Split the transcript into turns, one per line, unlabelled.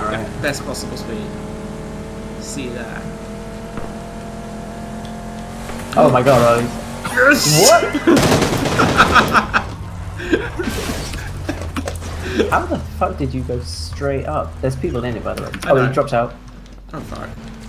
Right.
Best possible speed. See you there.
Oh my god,
Yes!
What? How the fuck did you go straight up? There's people in it, by the way. Oh, he dropped out.
Oh, fuck.